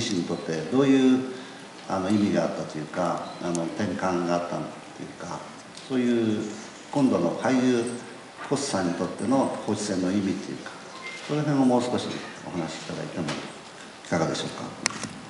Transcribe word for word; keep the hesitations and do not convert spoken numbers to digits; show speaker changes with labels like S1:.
S1: 身にとってどういうあの意味があったというか、あの転換があったというか、そういう今度の俳優星さんにとっての放置船の意味というか、その辺をもう少しお話しいただいてもいかがでしょうか。